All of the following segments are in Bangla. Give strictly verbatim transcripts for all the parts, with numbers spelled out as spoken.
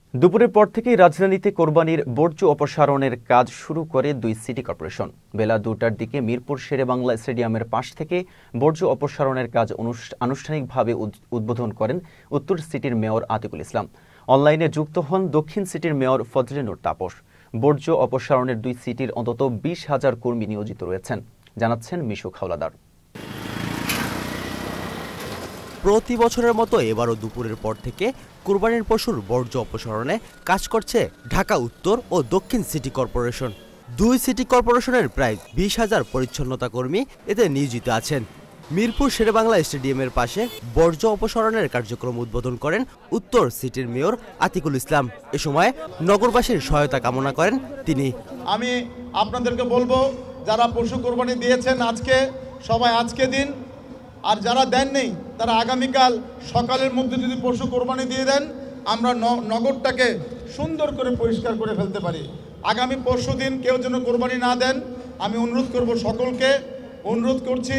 দুপুরের পর থেকেই রাজধানীতে কোরবানির বর্জ্য অপসারণের কাজ শুরু করে দুই সিটি কর্পোরেশন। বেলা দুটার দিকে মিরপুর শেরেবাংলা স্টেডিয়ামের পাশ থেকে বর্জ্য অপসারণের কাজ আনুষ্ঠানিকভাবে উদ্বোধন করেন উত্তর সিটির মেয়র আতিকুল ইসলাম। অনলাইনে যুক্ত হন দক্ষিণ সিটির মেয়র ফজলে নূর তাপস। বর্জ্য অপসারণের দুই সিটির অন্তত বিশ হাজার কর্মী নিয়োজিত রয়েছেন, জানাচ্ছেন মিশুক হাওলাদার। প্রতি বছরের মতো এবারও দুপুরের পর থেকে কুরবানির পশুর বর্জ্য অপসারণে কাজ করছে ঢাকা উত্তর ও দক্ষিণ সিটি কর্পোরেশন। দুই সিটি কর্পোরেশনের প্রায় বিশ হাজার পরিচ্ছন্নতা কর্মী এতে নিয়োজিত আছেন। মিরপুর শেরেবাংলা স্টেডিয়ামের পাশে বর্জ্য অপসারণের কার্যক্রম উদ্বোধন করেন উত্তর সিটির মেয়র আতিকুল ইসলাম। এ সময় নগরবাসীর সহায়তা কামনা করেন তিনি। আমি আপনাদেরকে বলবো, যারা পশু কোরবানি দিয়েছেন আজকে সবাই আজকে দিন, আর যারা দেননি তারা আগামীকাল সকালের মধ্যে যদি পশু কোরবানি দিয়ে দেন, আমরা নগরটাকে সুন্দর করে পরিষ্কার করে ফেলতে পারি। আগামী পরশু দিন কেউ যেন কোরবানি না দেন, আমি অনুরোধ করব, সকলকে অনুরোধ করছি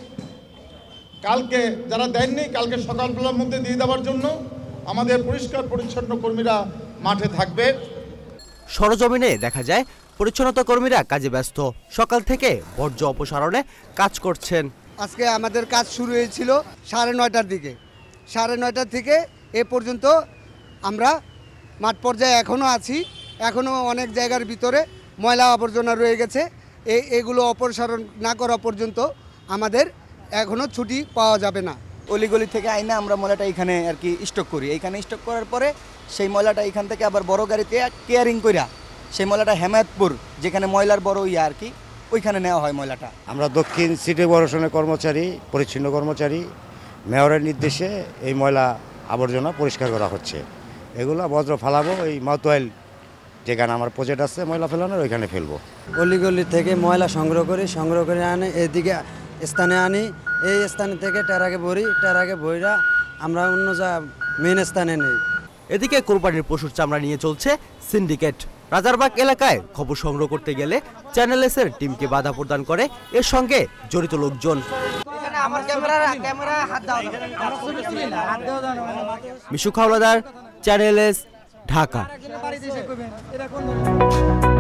কালকে যারা দেননি কালকে সকালবেলার মধ্যে দিয়ে দেওয়ার জন্য। আমাদের পরিষ্কার পরিচ্ছন্ন কর্মীরা মাঠে থাকবে। সরজমিনে দেখা যায় পরিচ্ছন্নতা কর্মীরা কাজে ব্যস্ত, সকাল থেকে বর্জ্য অপসারণে কাজ করছেন। আজকে আমাদের কাজ শুরু হয়েছিল সাড়ে নয়টার দিকে। সাড়ে নয়টার থেকে এ পর্যন্ত আমরা মাঠ পর্যায়ে এখনও আছি। এখনও অনেক জায়গার ভিতরে ময়লা আবর্জনা রয়ে গেছে। এই এগুলো অপসারণ না করা পর্যন্ত আমাদের এখনও ছুটি পাওয়া যাবে না। অলিগলি থেকে আইনা আমরা ময়লাটা এখানে আর কি স্টক করি। এইখানে স্টক করার পরে সেই ময়লাটা এখান থেকে আবার বড় গাড়িতে কেয়ারিং করিয়া সেই ময়লাটা হেমায়তপুর, যেখানে ময়লার বড় ইয়া আর কি, ওইখানে নেওয়া হয় ময়লাটা। আমরা দক্ষিণ সিটি কর্পোরেশনের কর্মচারী, পরিচ্ছন্ন কর্মচারী, মেয়রের নির্দেশে এই ময়লা আবর্জনা পরিষ্কার করা হচ্ছে। এগুলো বজ্র ফালাবো, এই মাউথওয়েল যেখানে আমার প্রজেক্ট আছে ময়লা ফেলানোর, ওইখানে ফেলবো। অলিগলি থেকে ময়লা সংগ্রহ করি, সংগ্রহ করে আনে এদিকে স্থানে আনি। এই স্থানে থেকে টেরাকে ভরি, টেরাকে ভরিরা আমরা অন্য যা মেন স্থানে নেই। এদিকে কোরবানির পশুর চামড়া নিয়ে চলছে সিন্ডিকেট। রাজারবাগ এলাকায় খবর সংগ্রহ করতে গেলে চ্যানেল এস এর টিমকে বাধা প্রদান করে এর সঙ্গে জড়িত লোকজন। Mishuk Howlader, channel S, Dhaka.